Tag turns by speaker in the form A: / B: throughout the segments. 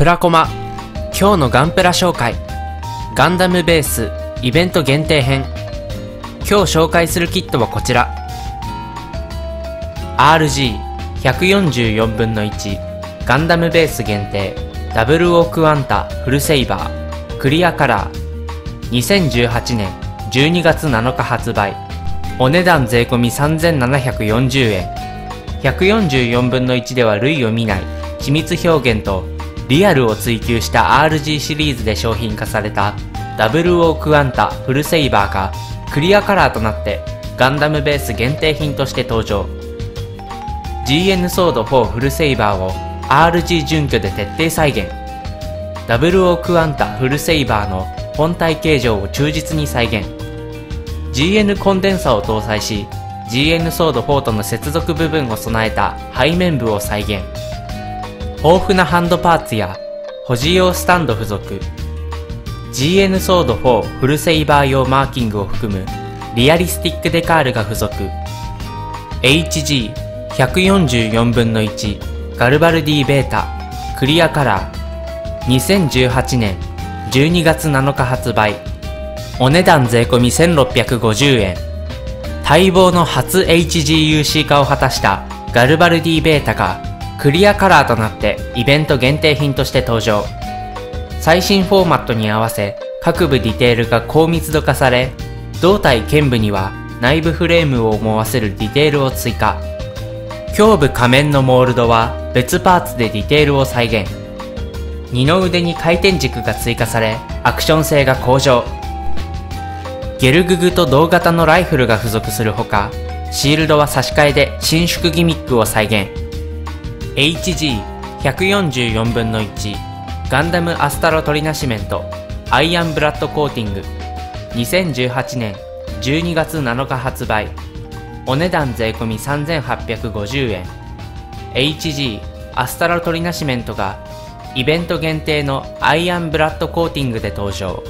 A: プラコマ、今日のガンプラ紹介。ガンダムベースイベント限定編。今日紹介するキットはこちら。 RG144 分の1ガンダムベース限定ダブルオークワンタフルセイバークリアカラー、2018年12月7日発売。お値段税込み3740円。144分の1では類を見ない緻密表現とリアルを追求した RG シリーズで商品化されたダブルオークワンタフルセイバーがクリアカラーとなってガンダムベース限定品として登場。 GN ソード4フルセイバーを RG 準拠で徹底再現。ダブルオークワンタフルセイバーの本体形状を忠実に再現。 GN コンデンサを搭載し GN ソード4との接続部分を備えた背面部を再現。豊富なハンドパーツや保持用スタンド付属。 GN ソード4フルセイバー用マーキングを含むリアリスティックデカールが付属。 HG144 分の1ガルバルディベータクリアカラー、2018年12月7日発売。お値段税込み1650円。待望の初 HGUC 化を果たしたガルバルディベータがクリアカラーとなってイベント限定品として登場。最新フォーマットに合わせ各部ディテールが高密度化され、胴体剣部には内部フレームを思わせるディテールを追加。胸部仮面のモールドは別パーツでディテールを再現。二の腕に回転軸が追加されアクション性が向上。ゲルググと同型のライフルが付属するほか、シールドは差し替えで伸縮ギミックを再現。HG144 分の1ガンダムアスタロトリナシメントアイアンブラッドコーティング、2018年12月7日発売。お値段税込み3850円。 HG アスタロトリナシメントがイベント限定のアイアンブラッドコーティングで登場。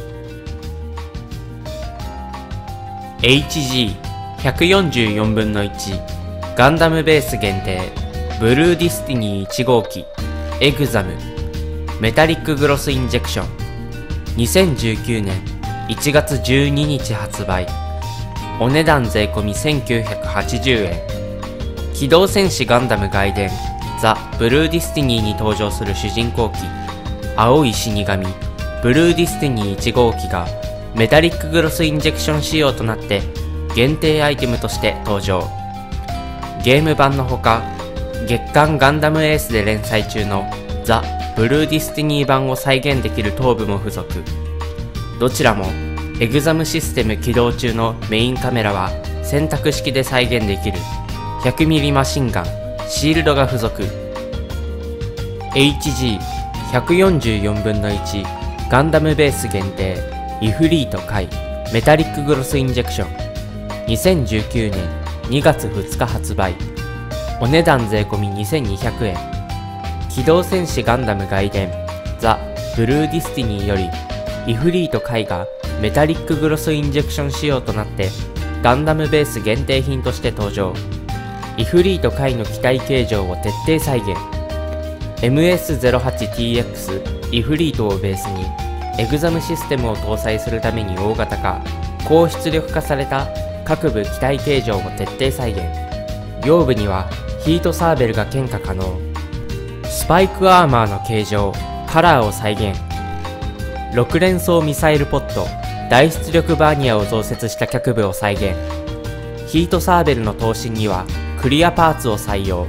A: HG144 分の1ガンダムベース限定ブルーディスティニー1号機エグザムメタリックグロスインジェクション、2019年1月12日発売。お値段税込み1980円。機動戦士ガンダム外伝ザ・ブルーディスティニーに登場する主人公機青い死神ブルーディスティニー1号機がメタリックグロスインジェクション仕様となって限定アイテムとして登場。ゲーム版のほか月刊ガンダムエースで連載中のザ・ブルーディスティニー版を再現できる頭部も付属。どちらもエグザムシステム起動中のメインカメラは選択式で再現できる 100mm マシンガンシールドが付属。 HG144 分の1ガンダムベース限定イフリート回メタリックグロスインジェクション、2019年2月2日発売。お値段税込み2200円。機動戦士ガンダム外伝ザ・ブルーディスティニーよりイフリート回がメタリックグロスインジェクション仕様となってガンダムベース限定品として登場。イフリート回の機体形状を徹底再現。 MS08TX イフリートをベースにエグザムシステムを搭載するために大型化高出力化された各部機体形状を徹底再現。腰部にはヒートサーベルが献花可能。スパイクアーマーの形状カラーを再現。6連装ミサイルポット大出力バーニアを増設した脚部を再現。ヒートサーベルの頭身にはクリアパーツを採用。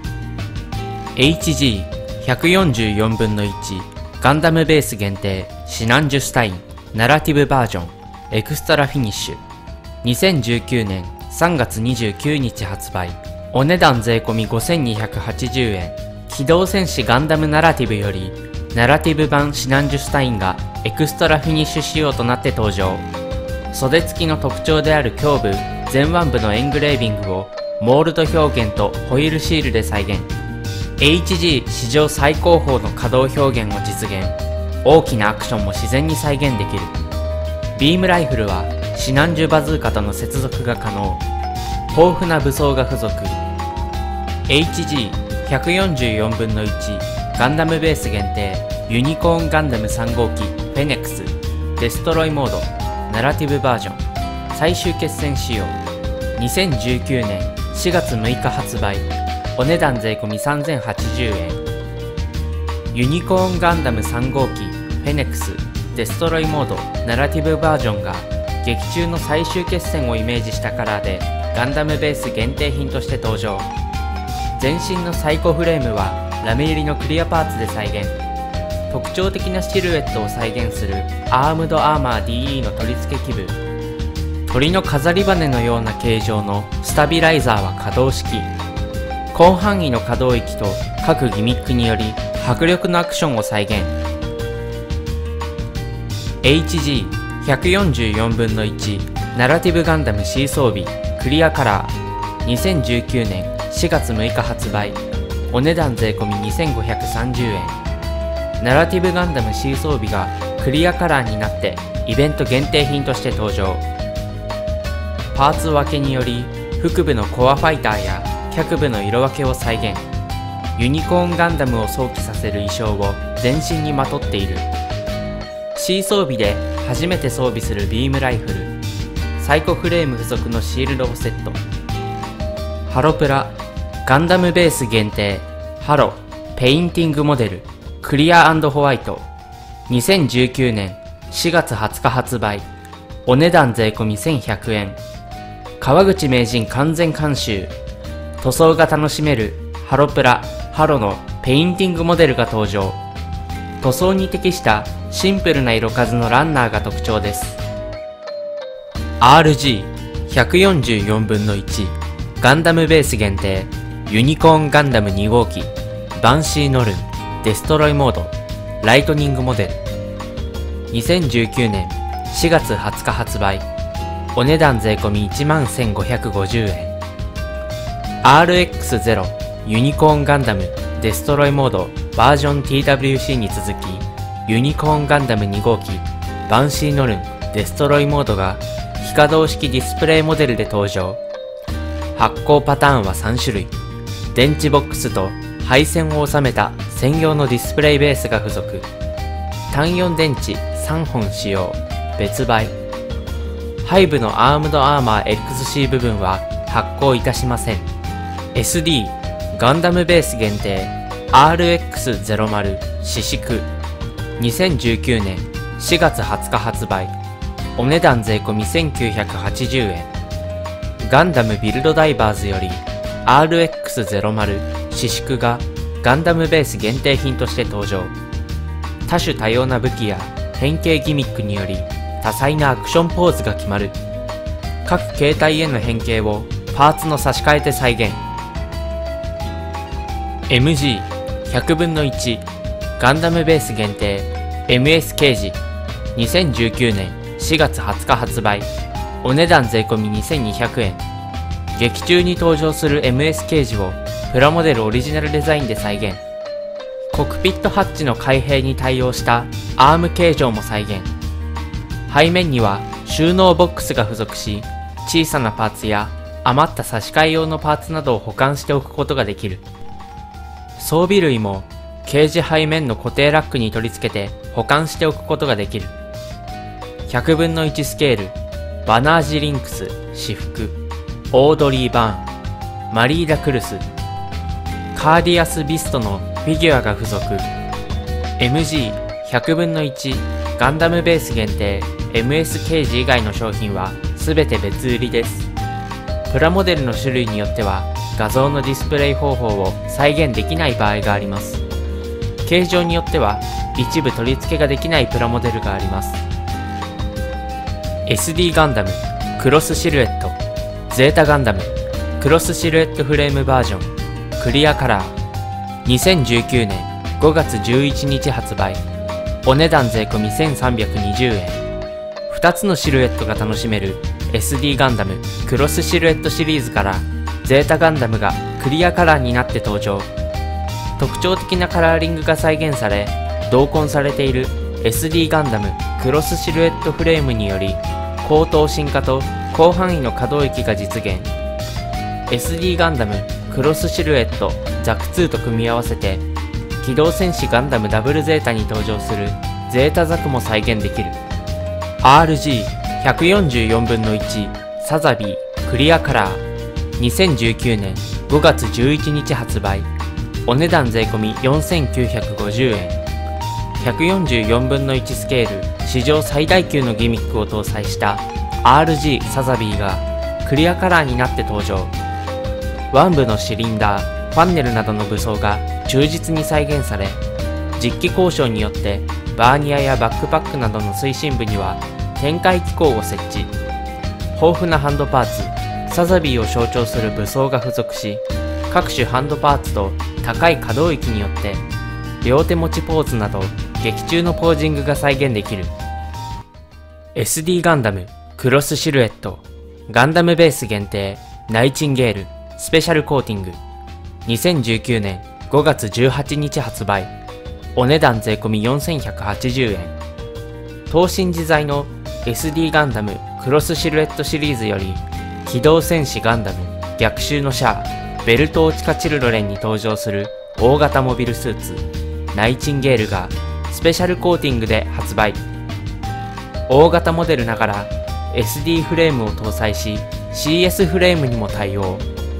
A: HG144 分の1ガンダムベース限定シナンジュスタインナラティブバージョンエクストラフィニッシュ、2019年3月29日発売。お値段税込み5280円。機動戦士ガンダムナラティブよりナラティブ版シナンジュスタインがエクストラフィニッシュ仕様となって登場。袖付きの特徴である胸部前腕部のエングレービングをモールド表現とホイールシールで再現。 HG 史上最高峰の可動表現を実現。大きなアクションも自然に再現できる。ビームライフルはシナンジュバズーカとの接続が可能。豊富な武装が付属。 HG144 分の1ガンダムベース限定ユニコーンガンダム3号機フェネックスデストロイモードナラティブバージョン最終決戦仕様2019年4月6日発売お値段税込3080円ユニコーンガンダム3号機フェネックスデストロイモードナラティブバージョンが劇中の最終決戦をイメージしたカラーでガンダムベース限定品として登場。全身のサイコフレームはラメ入りのクリアパーツで再現。特徴的なシルエットを再現するアームドアーマー DE の取り付け基部。鳥の飾り羽のような形状のスタビライザーは可動式。広範囲の可動域と各ギミックにより迫力のアクションを再現。HG144 分の1ナラティブガンダム C 装備クリアカラー2019年4月6日発売お値段税込2530円ナラティブガンダム C 装備がクリアカラーになってイベント限定品として登場。パーツ分けにより腹部のコアファイターや脚部の色分けを再現。ユニコーンガンダムを想起させる衣装を全身にまとっている。 C 装備で初めて装備するビームライフルサイコフレーム付属のシールドをセット。ハロプラガンダムベース限定ハロペインティングモデルクリア&ホワイト2019年4月20日発売お値段税込1100円川口名人完全監修塗装が楽しめるハロプラハロのペインティングモデルが登場。塗装に適したシンプルな色数のランナーが特徴です。 RG144 分の1ガンダムベース限定ユニコーンガンダム2号機バンシーノルンデストロイモードライトニングモデル2019年4月20日発売お値段税込11550円 RX0 ユニコーンガンダムデストロイモードバージョン TWC に続きユニコーンガンダム2号機バンシーノルンデストロイモードが非可動式ディスプレイモデルで登場。発光パターンは3種類電池ボックスと配線を収めた専用のディスプレイベースが付属。単4電池3本使用別売。背部のアームドアーマー XC 部分は発光いたしません。 SD ガンダムベース限定 RX00 四宿2019年4月20日発売お値段税込1980円ガンダムビルドダイバーズより RX00 四宿がガンダムベース限定品として登場。多種多様な武器や変形ギミックにより多彩なアクションポーズが決まる。各形態への変形をパーツの差し替えて再現。MG100 分の1ガンダムベース限定 MS ケージ2019年4月20日発売お値段税込2200円劇中に登場する MS ケージをプラモデルオリジナルデザインで再現。コクピットハッチの開閉に対応したアーム形状も再現。背面には収納ボックスが付属し小さなパーツや余った差し替え用のパーツなどを保管しておくことができる。装備類もケージ背面の固定ラックに取り付けて保管しておくことができる。100分の1スケールバナージリンクス私服オードリー・バーンマリーダ・クルスカーディアス・ビストのフィギュアが付属。 MG100 分の1ガンダムベース限定 MS ケージ以外の商品は全て別売りです。プラモデルの種類によっては画像のディスプレイ方法を再現できない場合があります。形状によっては一部取り付けができないプラモデルがあります。 SD ガンダムクロスシルエットゼータガンダムクロスシルエットフレームバージョンクリアカラー2019年5月11日発売お値段税込1320円2つのシルエットが楽しめる SD ガンダムクロスシルエットシリーズからゼータガンダムがクリアカラーになって登場。特徴的なカラーリングが再現され同梱されている SD ガンダムクロスシルエットフレームにより高等進化と広範囲の可動域が実現。 SD ガンダムクロスシルエットザク2と組み合わせて機動戦士ガンダムダブルゼータに登場するゼータザクも再現できる。 RG144 分の1サザビークリアカラー、2019年5月11日発売。お値段税込4950円。144分の1スケール史上最大級のギミックを搭載した RG サザビーがクリアカラーになって登場。腕部のシリンダー、ファンネルなどの武装が忠実に再現され、実機交渉によってバーニアやバックパックなどの推進部には展開機構を設置。豊富なハンドパーツ、サザビーを象徴する武装が付属し、各種ハンドパーツと高い可動域によって両手持ちポーズなど劇中のポージングが再現できる。 SD ガンダムクロスシルエットガンダムベース限定ナイチンゲールスペシャルコーティング、2019年5月18日発売。お値段税込4180円。等身自在の SD ガンダムクロスシルエットシリーズより、機動戦士ガンダム逆襲のシャアベルトーチカチルロレンに登場する大型モビルスーツナイチンゲールがスペシャルコーティングで発売。大型モデルながら SD フレームを搭載し CS フレームにも対応。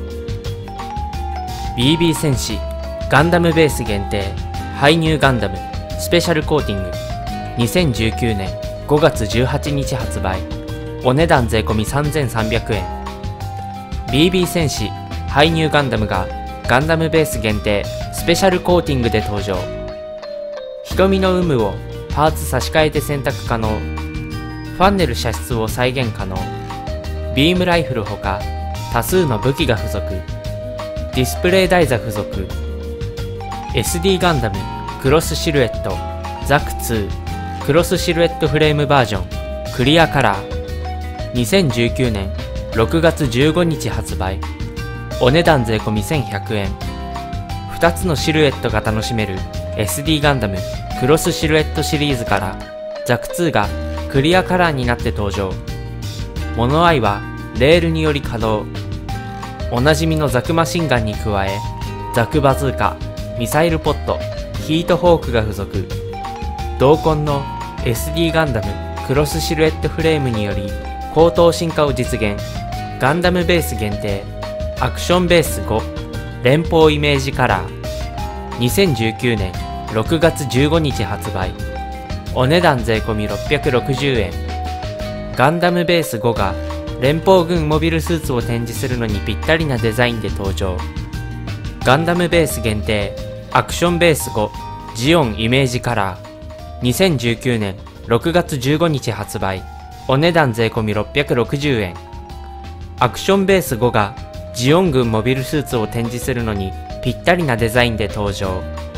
A: BB 戦士ガンダムベース限定ハイニューガンダムスペシャルコーティング、2019年5月18日発売。お値段税込3300円。 BB 戦士ハイニューガンダムがガンダムベース限定スペシャルコーティングで登場。瞳の有無をパーツ差し替えて選択可能。ファンネル射出を再現可能。ビームライフルほか多数の武器が付属。ディスプレイ台座付属。 SD ガンダムクロスシルエットザク2クロスシルエットフレームバージョンクリアカラー、2019年6月15日発売。お値段税込1100円。2つのシルエットが楽しめる SD ガンダムクロスシルエットシリーズからザク2がクリアカラーになって登場。モノアイはレールにより稼働。おなじみのザクマシンガンに加え、ザクバズーカ、ミサイルポット、ヒートホークが付属。同梱の SD ガンダムクロスシルエットフレームにより高等進化を実現。ガンダムベース限定アクションベース5連邦イメージカラー、2019年6月15日発売。お値段税込660円。ガンダムベース5が連邦軍モビルスーツを展示するのにぴったりなデザインで登場。ガンダムベース限定アクションベース5ジオンイメージカラー、2019年6月15日発売。お値段税込660円。アクションベース5がジオン軍モビルスーツを展示するのにぴったりなデザインで登場。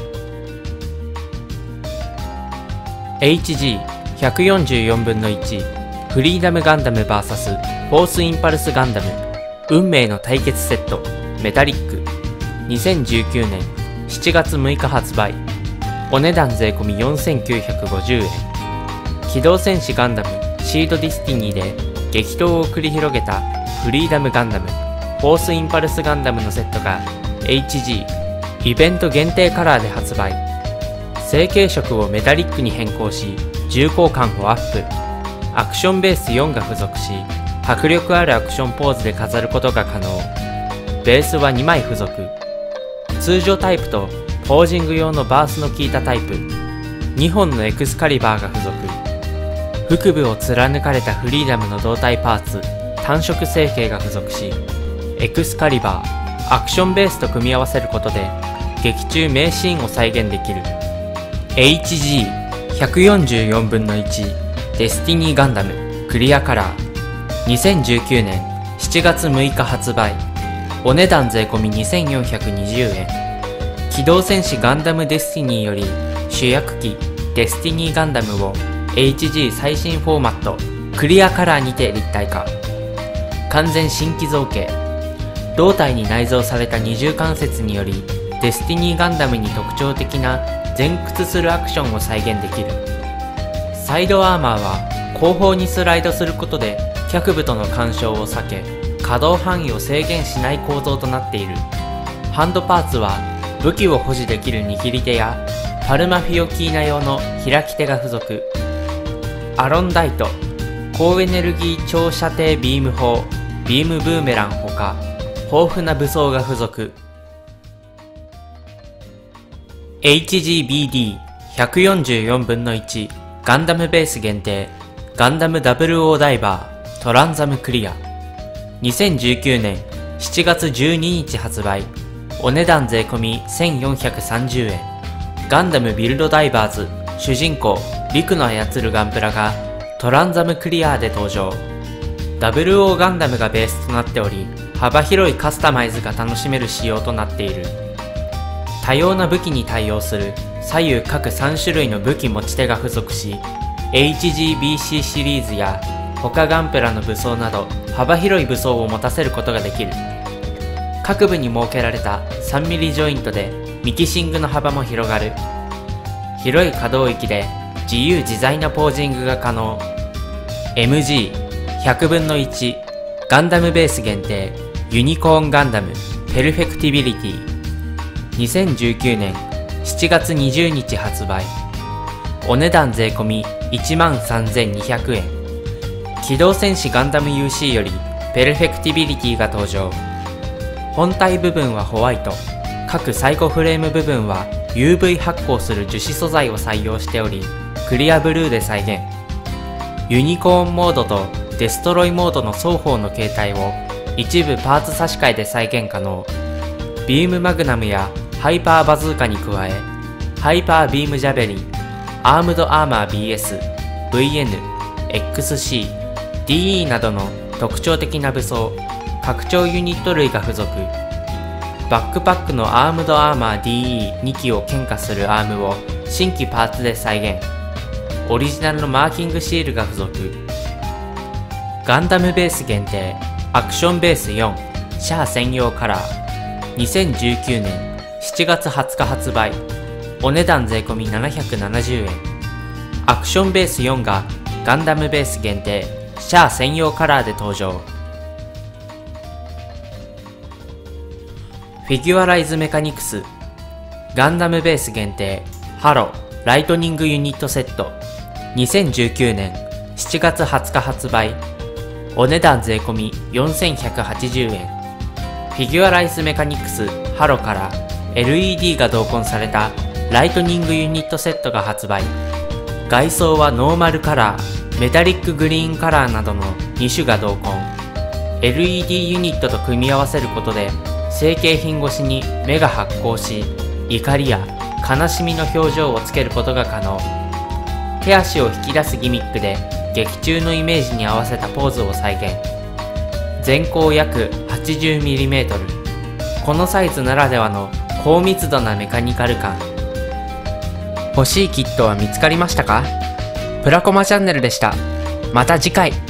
A: HG144 分の1フリーダムガンダム VS フォースインパルスガンダム運命の対決セットメタリック、2019年7月6日発売。お値段税込4950円。機動戦士ガンダムシードディスティニーで激闘を繰り広げたフリーダムガンダムフォースインパルスガンダムのセットが HG イベント限定カラーで発売。成型色をメタリックに変更し重厚感をアップ。アクションベース4が付属し迫力あるアクションポーズで飾ることが可能。ベースは2枚付属。通常タイプとポージング用のバースの効いたタイプ。2本のエクスカリバーが付属。腹部を貫かれたフリーダムの胴体パーツ単色成形が付属し、エクスカリバーアクションベースと組み合わせることで劇中名シーンを再現できる。 HG144 分の1デスティニーガンダムクリアカラー、2019年7月6日発売。お値段税込2420円。機動戦士ガンダムデスティニーより主役機デスティニーガンダムを HG 最新フォーマットクリアカラーにて立体化。完全新規造形。胴体に内蔵された二重関節によりデスティニーガンダムに特徴的な前屈するアクションを再現できる。サイドアーマーは後方にスライドすることで脚部との干渉を避け、可動範囲を制限しない構造となっている。ハンドパーツは武器を保持できる握り手やパルマフィオキーナ用の開き手が付属。アロンダイト、高エネルギー超射程ビーム砲、ビームブーメランほか豊富な武装が付属。HGBD144分の1ガンダムベース限定ガンダム 00 ダイバートランザムクリア。2019年7月12日発売。お値段税込み1430円。ガンダムビルドダイバーズ主人公リクの操るガンプラがトランザムクリアで登場。00ガンダムがベースとなっており、幅広いカスタマイズが楽しめる仕様となっている。多様な武器に対応する左右各3種類の武器持ち手が付属し、 HGBC シリーズや他ガンプラの武装など幅広い武装を持たせることができる。各部に設けられた 3mm ジョイントでミキシングの幅も広がる。広い可動域で自由自在なポージングが可能。 MG100 分の1ガンダムベース限定ユニコーンガンダムペルフェクティビリティ。2019年7月20日発売。お値段税込み 13,200 円。機動戦士ガンダム UC よりペルフェクティビリティが登場。本体部分はホワイト、各サイコフレーム部分は UV 発光する樹脂素材を採用しており、クリアブルーで再現。ユニコーンモードとデストロイモードの双方の形態を一部パーツ差し替えで再現可能。ビームマグナムやハイパーバズーカに加え、ハイパービームジャベリン、アームドアーマー BS、VN、XC、DE などの特徴的な武装、拡張ユニット類が付属。バックパックのアームドアーマー DE2 機を牽化するアームを新規パーツで再現。オリジナルのマーキングシールが付属。ガンダムベース限定アクションベース4シャア専用カラー。2019年7月20日発売。お値段税込み770円。アクションベース4がガンダムベース限定シャア専用カラーで登場。フィギュアライズメカニクスガンダムベース限定ハロライトニングユニットセット。2019年7月20日発売。お値段税込み4180円。フィギュアライズメカニクスハロから LED が同梱されたライトニングユニットセットが発売。外装はノーマルカラー、メタリックグリーンカラーなどの2種が同梱。 LED ユニットと組み合わせることで成型品越しに目が発光し、怒りや悲しみの表情をつけることが可能。手足を引き出すギミックで劇中のイメージに合わせたポーズを再現。全高約 80mm。 このサイズならではの高密度なメカニカル感。欲しいキットは見つかりましたか？プラコマチャンネルでした。また次回。